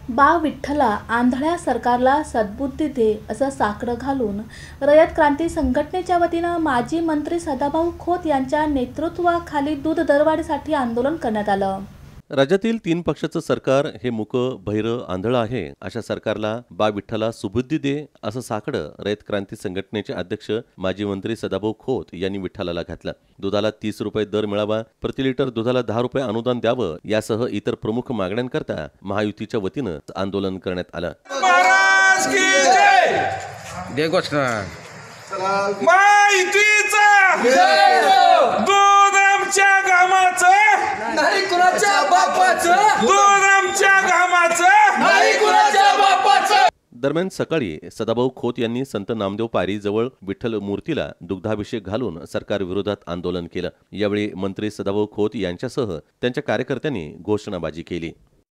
बा विठ्ठला आंधळ्या सरकारला सद्बुद्धी दे असं साकडं घालून रयत क्रांती संघटनेच्या वतीनं माजी मंत्री सदाभाऊ खोत यांच्या नेतृत्वाखाली दूध दरवाढीसाठी आंदोलन करण्यात आलं। राज्यातील 3 पक्षाचं सरकार हे मूकं, बहिरं, आंधळं आहे। अशा सरकारला बा विठ्ठला सुबुद्धी दे असं साकडं रयत क्रांती संघटनेचे अध्यक्ष माजी मंत्री सदाभाऊ खोत यांनी विठ्ठलाला घातलं। दुधाला 30 रुपये दर मिळावा, प्रति लिटर दुधाला 10 रुपये अनुदान द्यावं यासह इतर प्रमुख मागण्यांकरता महायुतीच्या वतीनं आंदोलन करण्यात आलं। महाराज की जय। दे घोषणा महायुतीचा दूध आमच्या घामाचं नाही कुणाच्या बापाचं, दूध आमच्या घामाचं नाही कुणाच्या बापाचं। दरम्यान सकाळी सदाभाऊ खोत यांनी संत नामदेव पायरी जवळ विठ्ठल मूर्तीला दुग्धाभिषेक घालून सरकार विरोधात आंदोलन केलं। यावेळी मंत्री सदाभाऊ खोत यांच्यासह त्यांच्या कार्यकर्त्यांनी घोषणाबाजी केली।